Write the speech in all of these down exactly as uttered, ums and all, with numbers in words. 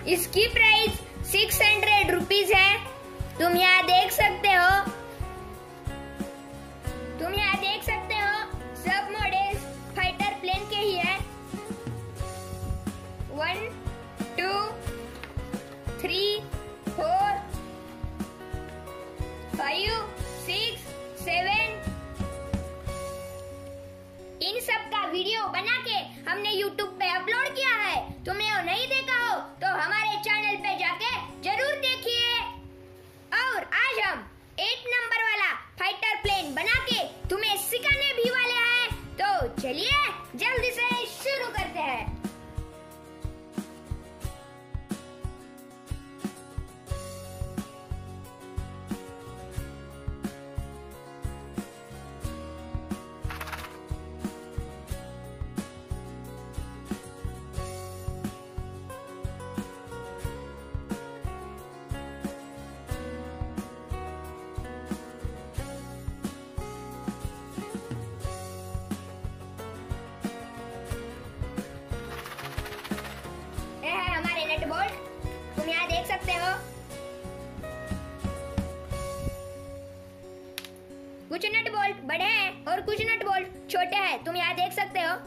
इसकी price six hundred rupees है। तुम यहाँ देख सकते हो तुम यहाँ देख सकते हो सब मॉडल्स फाइटर प्लेन के ही है। One two three four five six seven इन सब का वीडियो बना के हमने यूट्यूब पे अपलोड किया है। तुमने वो नहीं देखा हो तो हमारे चैनल पे जाके जरूर देखिए। और आज हम एट नंबर वाला फाइटर प्लेन बना के तुम्हें सिखाने भी वाले हैं। तो चलिए जल्दी से शुरू करते हैं। नट बोल्ट तुम यहाँ देख सकते हो। कुछ नट बोल्ट बड़े हैं और कुछ नट बोल्ट छोटे हैं। तुम यहाँ देख सकते हो।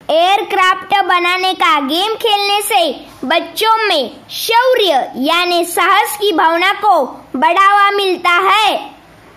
एयरक्राफ्ट बनाने का गेम खेलने से बच्चों में शौर्य यानी साहस की भावना को बढ़ावा मिलता है।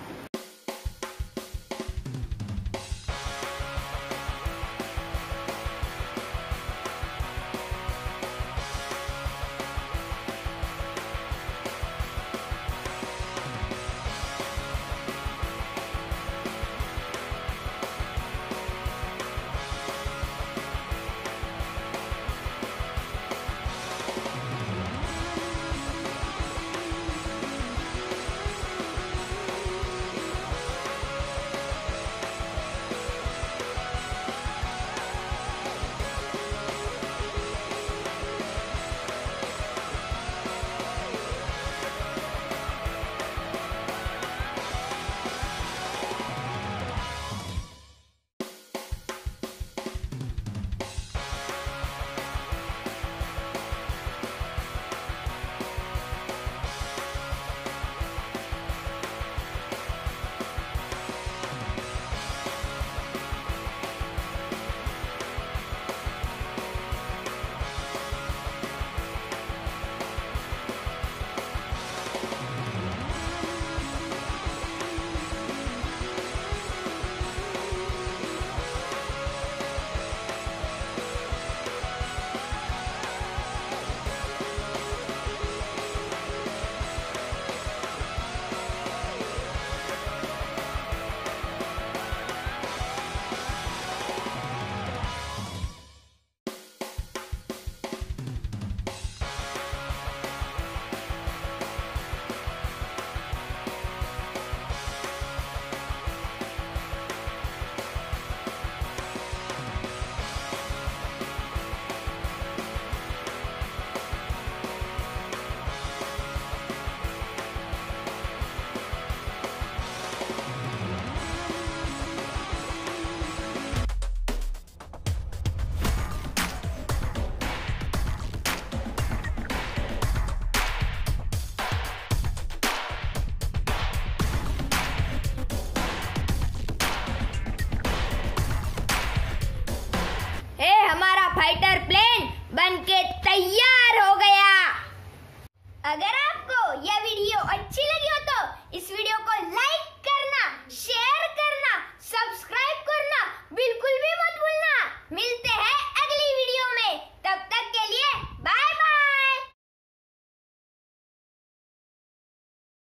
हमारा फाइटर प्लेन बनके तैयार हो गया। अगर आप